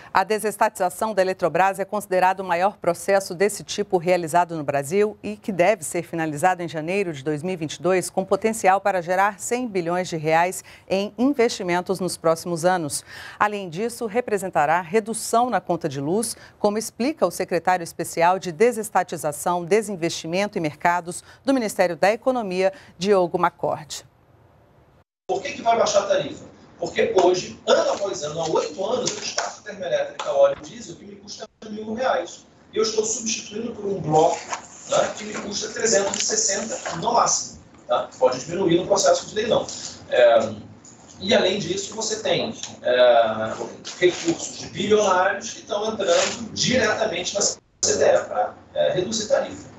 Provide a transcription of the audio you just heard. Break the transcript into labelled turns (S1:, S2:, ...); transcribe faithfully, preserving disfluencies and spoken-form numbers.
S1: A desestatização da Eletrobras é considerado o maior processo desse tipo realizado no Brasil e que deve ser finalizado em janeiro de dois mil e vinte e dois, com potencial para gerar cem bilhões de reais em investimentos nos próximos anos. Além disso, representará redução na conta de luz, como explica o secretário especial de Desestatização, Desinvestimento e Mercados do Ministério da Economia, Diogo Macorde.
S2: Por que que vai baixar a tarifa? Porque hoje, ano após ano, há oito anos, eu destaco termoelétrica óleo e diesel que me custa mil reais. E eu estou substituindo por um bloco, né, que me custa trezentos e sessenta no máximo. Tá? Pode diminuir no processo de leilão. É, e além disso, você tem é, recursos de bilionários que estão entrando diretamente na C D E para é, reduzir tarifa.